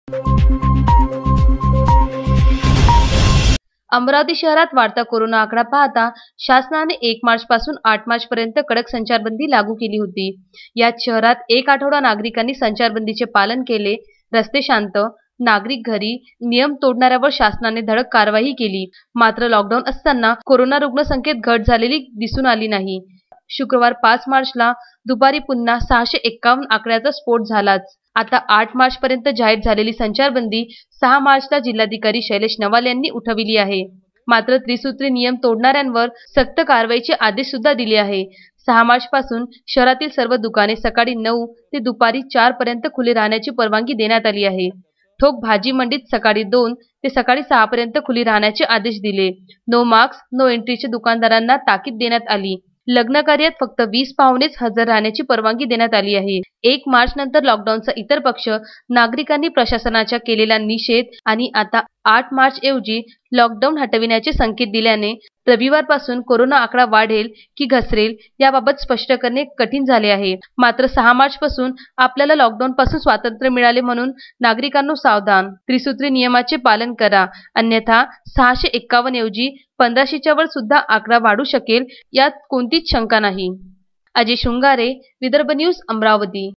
अमरावती शहरात वाढता कोरोना आकडा पाहता शासनाने 1 मार्च पासून 8 मार्च पर्यंत कडक संचारबंदी लागू केली होती। यात शहरात एक आठवडा नागरिकांनी संचारबंदीचे पालन केले, रस्ते शांत, नागरिक घरी, नियम तोडणाऱ्यावर शासनाने धडक कारवाई केली। मात्र लॉकडाऊन असताना कोरोना रुग्णसंख्येत घट झालेली दिसून आली नाही। शुक्रवार 5 मार्चला दुपारी पुन्हा 651 आकड्याचा स्फोट झालाच। आता 8 मार्च पर्यंत जाहीर झालेली संचारबंदी 6 मार्चला जिल्हाधिकारी शैलेश नवाल यांनी उठवली आहे। मात्र त्रिसूत्री नियम तोडणाऱ्यांवर सक्त कारवाईचे आदेश सुद्धा दिले आहे। 6 मार्च पासून शहरातील सर्व दुकाने सकाळी 9 ते दुपारी 4 पर्यंत खुले राहण्याची परवानगी देण्यात आली आहे। ठोक भाजी मंडीत सकाळी 2 ते सकाळी 6 पर्यंत खुली राहण्याचे आदेश दिले। नो मास्क नो एंट्रीचे दुकानदारांना ताकीद देण्यात आली। लग्न कार्यात फक्त 20 पाहुणेच हजर राहण्याची परवानगी देण्यात आली आहे। 1 मार्च नंतर लॉकडाऊनचा इतर पक्ष नागरिकांनी प्रशासनाच्या केलेला निषेध आणि आता 8 मार्च ऐवजी लॉकडाऊन हटविण्याचे संकेत दिल्याने रविवारपासून कोरोना आकडा वाढेल की घसरेल याबाबत स्पष्ट करणे कठीण झाले आहे। मात्र 6 मार्च पासून आपल्याला लॉकडाऊन पासून स्वातंत्र्य मिळाले म्हणून नागरिकांनो सावधान, त्रिसूत्री नियमाचे पालन करा, अन्यथा 651 ऐवजी 1500च्या वर सुद्धा आकडा वाढू शकेल यात कोणतीच शंका नाही। अजय शृंगारे, विदर्भ न्यूज, अमरावती।